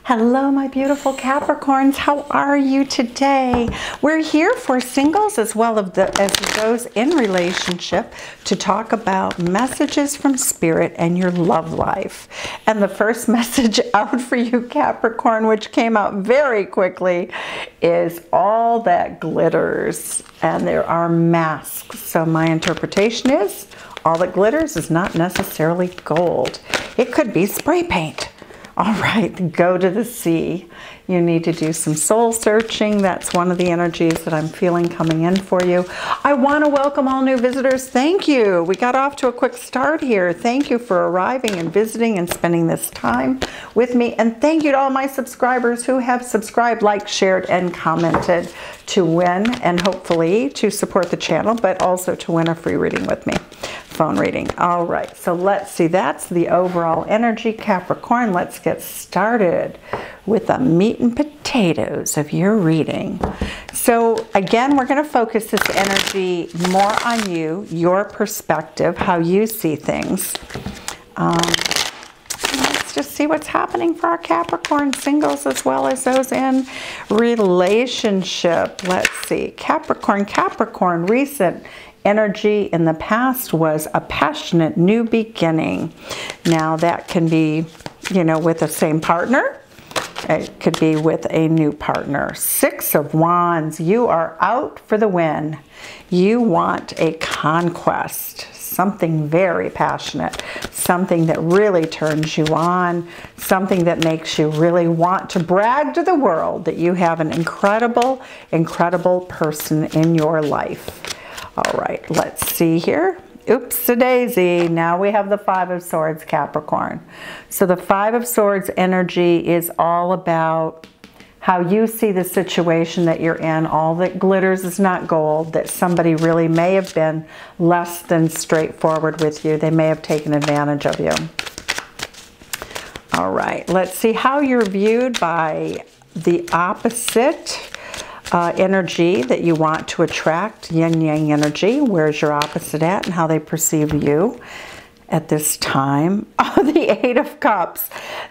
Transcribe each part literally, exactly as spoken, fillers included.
Hello, my beautiful Capricorns. How are you today? We're here for singles as well as, the, as those in relationship to talk about messages from Spirit and your love life. And the first message out for you, Capricorn, which came out very quickly, is all that glitters. And there are masks. So my interpretation is all that glitters is not necessarily gold. It could be spray paint. All right, go to the sea. You need to do some soul searching. That's one of the energies that I'm feeling coming in for you. I want to welcome all new visitors. Thank you. We got off to a quick start here. Thank you for arriving and visiting and spending this time with me. And thank you to all my subscribers who have subscribed, liked, shared, and commented to win and hopefully to support the channel, but also to win a free reading with me. Phone reading. All right, so let's see. That's the overall energy, Capricorn. Let's get started with the meat and potatoes of your reading. So again, we're going to focus this energy more on you, your perspective, how you see things. Um, let's just see what's happening for our Capricorn singles as well as those in relationship. Let's see. Capricorn, Capricorn, recent energy in the past was a passionate new beginning. Now that can be, you know, with the same partner. It could be with a new partner. Six of Wands, you are out for the win. You want a conquest, something very passionate, something that really turns you on, something that makes you really want to brag to the world that you have an incredible, incredible person in your life. All right, let's see here. Oops-a-daisy. Now we have the Five of Swords, Capricorn. So the Five of Swords energy is all about how you see the situation that you're in. All that glitters is not gold, that somebody really may have been less than straightforward with you. They may have taken advantage of you. All right, let's see how you're viewed by the opposite Uh, energy that you want to attract, yin-yang energy. Where's your opposite at and how they perceive you at this time. Oh, the Eight of Cups.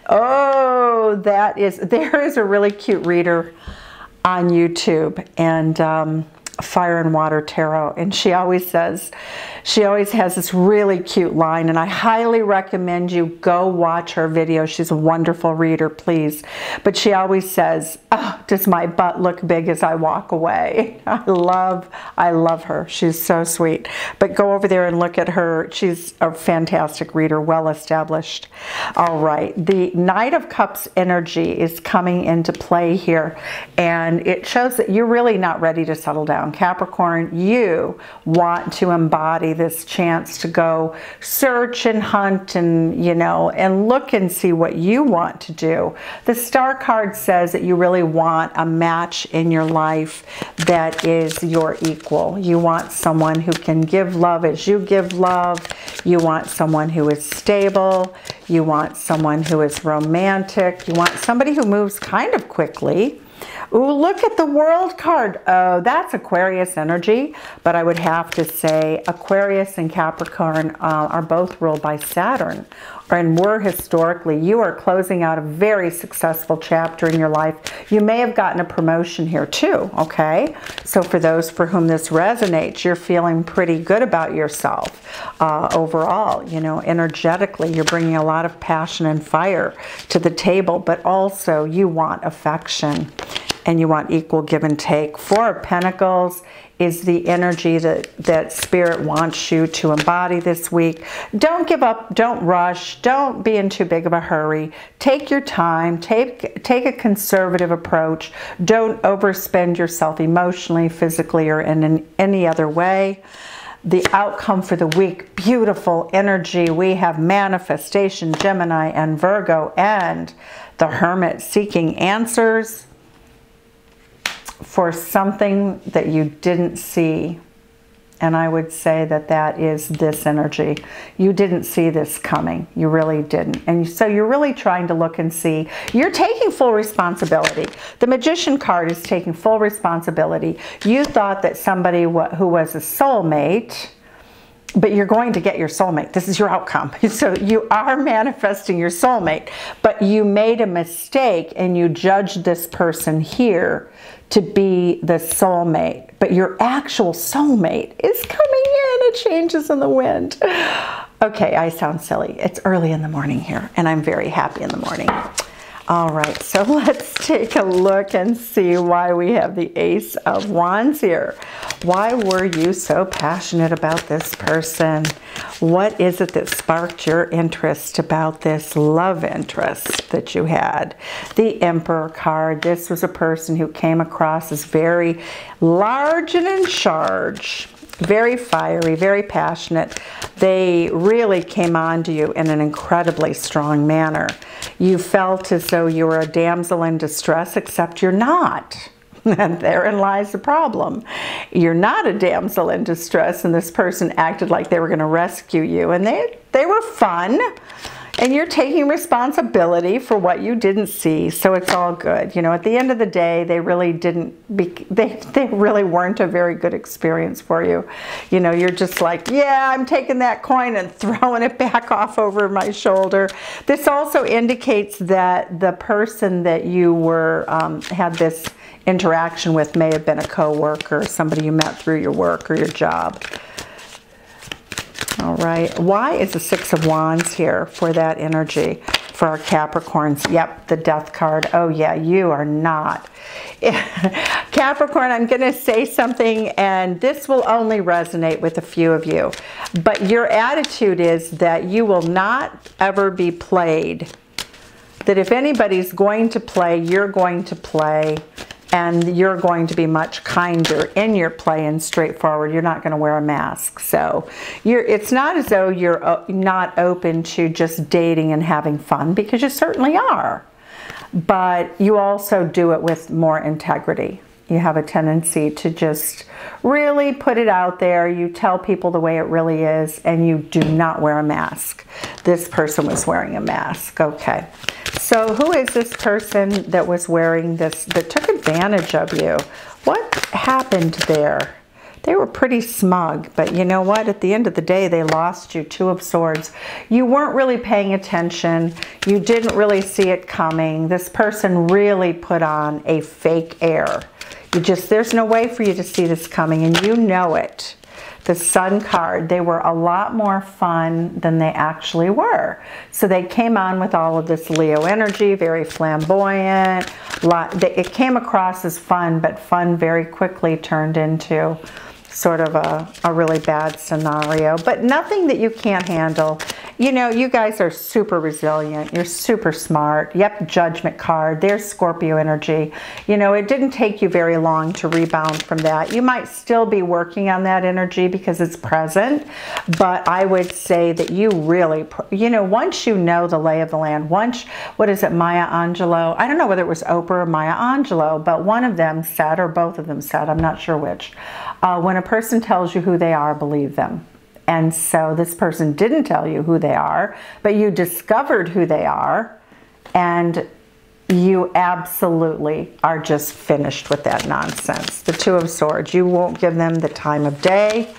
Oh, that is, there is a really cute reader on YouTube, and um, Fire and Water Tarot, and she always says, she always has this really cute line, and I highly recommend you go watch her video. She's a wonderful reader, please. But she always says, oh, does my butt look big as I walk away? I love, I love her. She's so sweet. But go over there and look at her. She's a fantastic reader, well established. All right, the Knight of Cups energy is coming into play here, and it shows that you're really not ready to settle down. Capricorn, you want to embody this chance to go search and hunt and, you know, and look and see what you want to do. The Star card says that you really want a match in your life that is your equal. You want someone who can give love as you give love. You want someone who is stable. You want someone who is romantic. You want somebody who moves kind of quickly. Ooh, look at the World card. Oh, that's Aquarius energy. But I would have to say Aquarius and Capricorn uh, are both ruled by Saturn. And were historically, you are closing out a very successful chapter in your life. You may have gotten a promotion here too, okay? So for those for whom this resonates, you're feeling pretty good about yourself uh, overall. You know, energetically, you're bringing a lot of passion and fire to the table, but also you want affection and you want equal give and take. Four of Pentacles is the energy that, that Spirit wants you to embody this week. Don't give up, don't rush, don't be in too big of a hurry. Take your time, take, take a conservative approach. Don't overspend yourself emotionally, physically, or in an, any other way. The outcome for the week, beautiful energy. We have Manifestation, Gemini, and Virgo, and the Hermit seeking answers for something that you didn't see. And I would say that that is this energy. You didn't see this coming. You really didn't. And so you're really trying to look and see. You're taking full responsibility. The Magician card is taking full responsibility. You thought that somebody who was a soulmate but you're going to get your soulmate. This is your outcome. So you are manifesting your soulmate, but you made a mistake and you judged this person here to be the soulmate, but your actual soulmate is coming in. It changes in the wind. Okay, I sound silly. It's early in the morning here, and I'm very happy in the morning. All right, so let's take a look and see why we have the Ace of Wands here. Why were you so passionate about this person? What is it that sparked your interest about this love interest that you had? The Emperor card. This was a person who came across as very large and in charge. Very fiery, very passionate. They really came on to you in an incredibly strong manner. You felt as though you were a damsel in distress, except you're not. And therein lies the problem. You're not a damsel in distress, and this person acted like they were going to rescue you. And they, they were fun. And you're taking responsibility for what you didn't see, so it's all good. You know, at the end of the day, they really didn't, be, they, they really weren't a very good experience for you. You know, you're just like, yeah, I'm taking that coin and throwing it back off over my shoulder. This also indicates that the person that you were, um, had this interaction with may have been a co-worker, somebody you met through your work or your job. All right, why is the Six of Wands here for that energy for our Capricorns? Yep, the Death card. Oh yeah, you are not. Capricorn, I'm going to say something, and this will only resonate with a few of you. But your attitude is that you will not ever be played. That if anybody's going to play, you're going to play. And you're going to be much kinder in your play and straightforward. You're not going to wear a mask. So you're, it's not as though you're not open to just dating and having fun, because you certainly are. But you also do it with more integrity. You have a tendency to just really put it out there. You tell people the way it really is, and you do not wear a mask. This person was wearing a mask. Okay. So who is this person that was wearing this, that took advantage of you? What happened there? They were pretty smug, but you know what? At the end of the day, they lost you. Two of Swords. You weren't really paying attention. You didn't really see it coming. This person really put on a fake air. You just, there's no way for you to see this coming, and you know it. The Sun card, they were a lot more fun than they actually were. So they came on with all of this Leo energy, very flamboyant. It came across as fun, but fun very quickly turned into sort of a, a really bad scenario, but nothing that you can't handle. You know, you guys are super resilient. You're super smart. Yep, Judgment card. There's Scorpio energy. You know, it didn't take you very long to rebound from that. You might still be working on that energy because it's present, but I would say that you really, you know, once you know the lay of the land, once, what is it, Maya Angelou? I don't know whether it was Oprah or Maya Angelou, but one of them said, or both of them said, I'm not sure which, uh, when a person tells you who they are, believe them. And so this person didn't tell you who they are, but you discovered who they are, and you absolutely are just finished with that nonsense. The Two of Swords, you won't give them the time of day.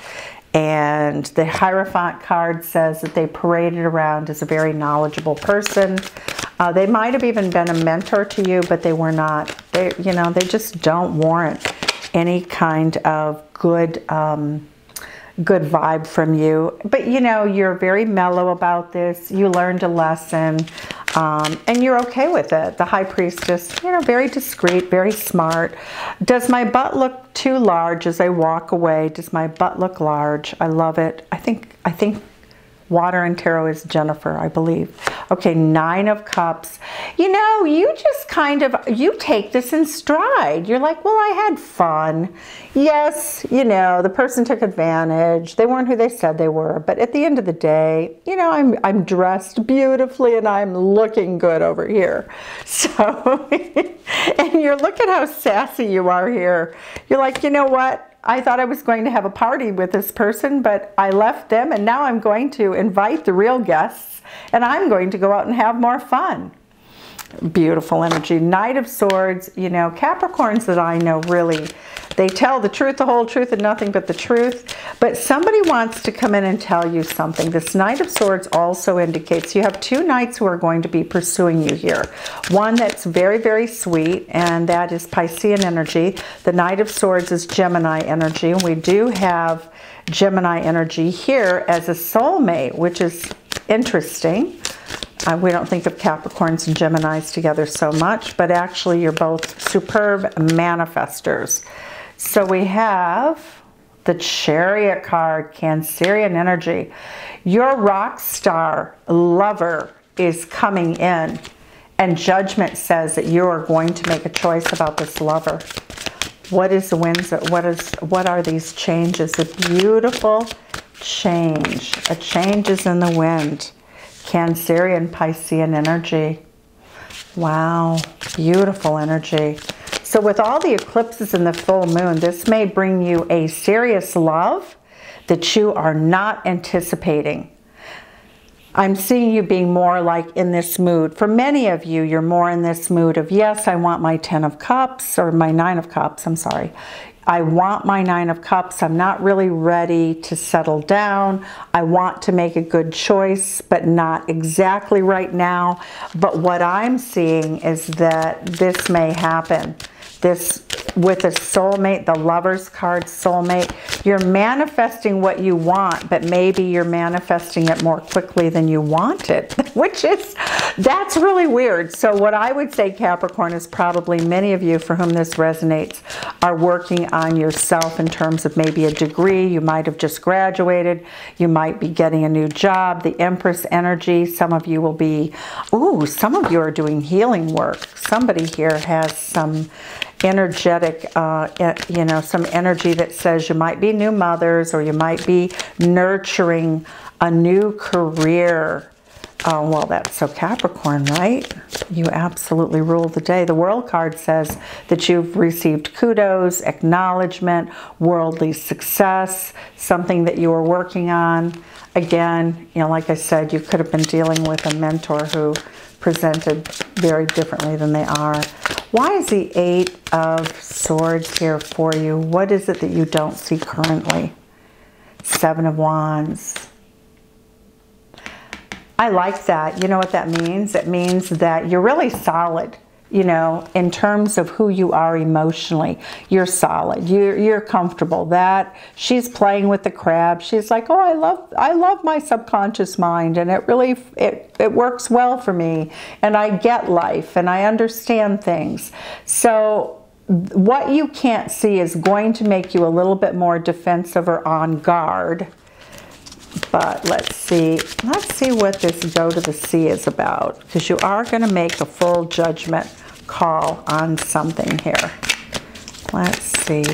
And the Hierophant card says that they paraded around as a very knowledgeable person. Uh, they might have even been a mentor to you, but they were not. They, you know, they just don't warrant any kind of good um, good vibe from you. But you know, you're very mellow about this. You learned a lesson, um, and you're okay with it. The High Priestess, you know, very discreet, very smart. Does my butt look too large as I walk away? Does my butt look large? I love it. I think, I think Water and Tarot is Jennifer, I believe. Okay, Nine of Cups. You know, you just kind of, you take this in stride. You're like, well, I had fun. Yes, you know, the person took advantage. They weren't who they said they were. But at the end of the day, you know, I'm, I'm dressed beautifully and I'm looking good over here. So, and you're, look at how sassy you are here. You're like, you know what? I thought I was going to have a party with this person, but I left them, and now I'm going to invite the real guests, and I'm going to go out and have more fun. Beautiful energy. Knight of Swords, you know, Capricorns that I know really, They tell the truth, the whole truth, and nothing but the truth. But somebody wants to come in and tell you something. This Knight of Swords also indicates you have two knights who are going to be pursuing you here. One that's very, very sweet, and that is Piscean energy. The Knight of Swords is Gemini energy, and we do have Gemini energy here as a soulmate, which is interesting. Uh, we don't think of Capricorns and Geminis together so much, but actually you're both superb manifestors. So we have the Chariot card, Cancerian energy. Your rock star lover is coming in, and Judgment says that you are going to make a choice about this lover. What is the winds? What is? What are these changes? A beautiful change. A change is in the wind. Cancerian, Piscean energy. Wow, beautiful energy. So with all the eclipses and the full moon, this may bring you a serious love that you are not anticipating. I'm seeing you being more like in this mood. For many of you, you're more in this mood of, yes, I want my Ten of Cups, or my Nine of Cups, I'm sorry. I want my Nine of Cups. I'm not really ready to settle down. I want to make a good choice, but not exactly right now. But what I'm seeing is that this may happen. This, with a soulmate, the Lover's card, soulmate, you're manifesting what you want, but maybe you're manifesting it more quickly than you want it, which is, that's really weird. So what I would say, Capricorn, is probably many of you for whom this resonates are working on yourself in terms of maybe a degree. You might have just graduated. You might be getting a new job. The Empress energy, some of you will be, ooh, some of you are doing healing work. Somebody here has some energetic, uh, you know, some energy that says you might be new mothers, or you might be nurturing a new career. Oh, well, that's so Capricorn, right? You absolutely rule the day. The World card says that you've received kudos, acknowledgement, worldly success, something that you were working on. Again, you know, like I said, you could have been dealing with a mentor who presented very differently than they are. Why is the Eight of Swords here for you? What is it that you don't see currently? Seven of Wands. I like that. You know what that means? It means that you're really solid, you know, in terms of who you are emotionally. You're solid. You're, you're comfortable. That she's playing with the crab. She's like, oh, I love, I love my subconscious mind, and it really, it, it works well for me, and I get life, and I understand things. So what you can't see is going to make you a little bit more defensive or on guard. But let's see, let's see what this Go to the Sea is about, because you are going to make a full judgment call on something here. Let's see.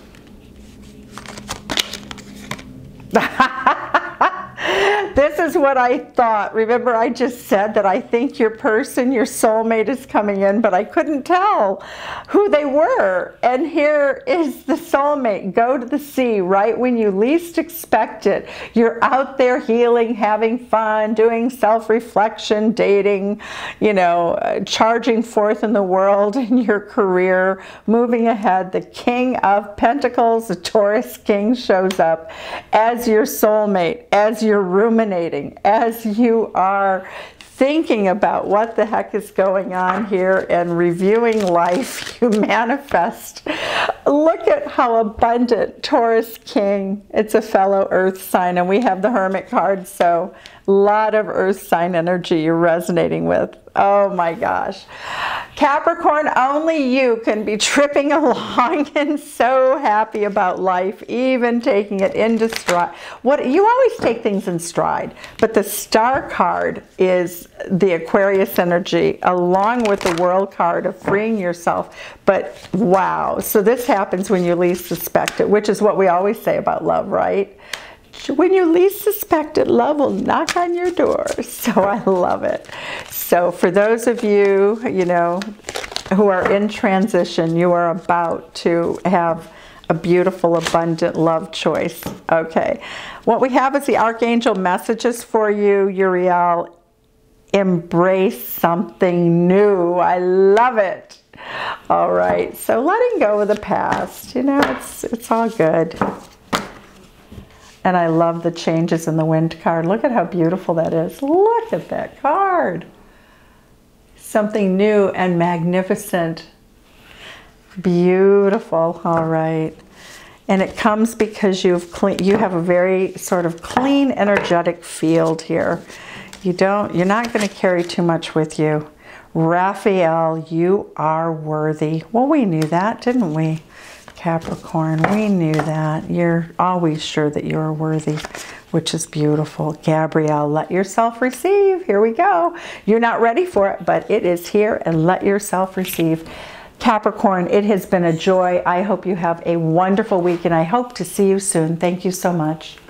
This is what I thought. Remember, I just said that I think your person, your soulmate, is coming in, but I couldn't tell who they were. And here is the soulmate. Go to the sea right when you least expect it. You're out there healing, having fun, doing self-reflection, dating, you know, uh, charging forth in the world in your career, moving ahead. The King of Pentacles, the Taurus King, shows up as your soulmate, as your ruminating, as you are thinking about what the heck is going on here and reviewing life. You manifest. Look at how abundant. Taurus King. It's a fellow earth sign, and we have the Hermit card, so a lot of earth sign energy you're resonating with. Oh my gosh. Capricorn, only you can be tripping along and so happy about life, even taking it into stride. What, you always take things in stride, but the Star card is the Aquarius energy, along with the World card of freeing yourself. But wow, so this happens when you least suspect it, which is what we always say about love, right? When you least suspect it, love will knock on your door. So I love it. So for those of you, you know, who are in transition, you are about to have a beautiful, abundant love choice. Okay. What we have is the Archangel messages for you, Uriel. Embrace something new. I love it. All right, so letting go of the past, you know, it's, it's all good. And I love the changes in the Wind card. Look at how beautiful that is. Look at that card. Something new and magnificent. Beautiful, all right. And it comes because you've clean, you have a very sort of clean, energetic field here. You don't, you're not going to carry too much with you. Raphael, you are worthy. Well, we knew that, didn't we? Capricorn, we knew that. You're always sure that you're worthy, which is beautiful. Gabrielle, let yourself receive. Here we go. You're not ready for it, but it is here, and let yourself receive. Capricorn, it has been a joy. I hope you have a wonderful week, and I hope to see you soon. Thank you so much.